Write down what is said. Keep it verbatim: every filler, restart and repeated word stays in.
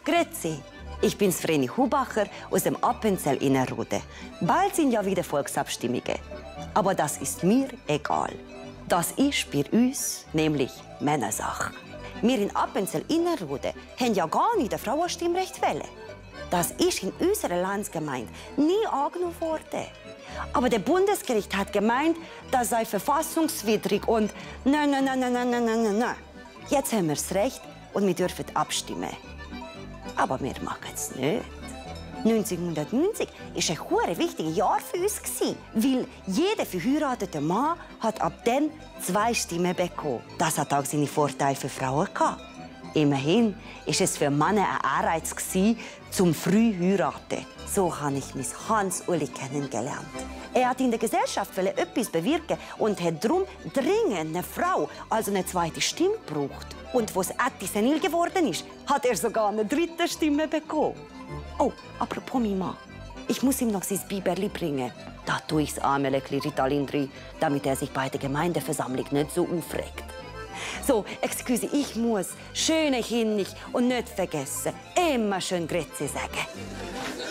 Grüezi, ich bin's Vreni Hubacher aus dem Appenzell Innerrhoden. Bald sind ja wieder Volksabstimmungen. Aber das ist mir egal. Das ist bei uns nämlich Männersache. Wir in Appenzell Innerrhoden haben ja gar nicht ein Frauenstimmrecht wählen. Das ist in unserer Landsgemeinde nie angenommen worden. Aber der Bundesgericht hat gemeint, das sei verfassungswidrig und nein, nein, nein, nein, nein, nein, nein, nein. Jetzt haben wir das Recht und wir dürfen abstimmen. Aber wir machen es nicht. neunzehnhundertneunzig war ein sehr wichtiges Jahr für uns, weil jeder verheiratete Mann hat ab dann zwei Stimmen bekommen. Das hat auch seine Vorteile für Frauen gehabt. Immerhin war es für Männer ein Anreiz, zum früh heiraten. So habe ich mich Hans-Uli kennengelernt. Er hat in der Gesellschaft etwas bewirken und hat darum dringend eine Frau, also eine zweite Stimme gebraucht. Und als Ätti senil geworden ist, hat er sogar eine dritte Stimme bekommen. Oh, apropos mein Mann. Ich muss ihm noch sein Biberli bringen. Da tue ich das Armelekli Ritalin drin, damit er sich bei der Gemeindeversammlung nicht so aufregt. So, excuse, ich muss schöne Kindig und nicht vergessen, immer schön Grüezi sagen.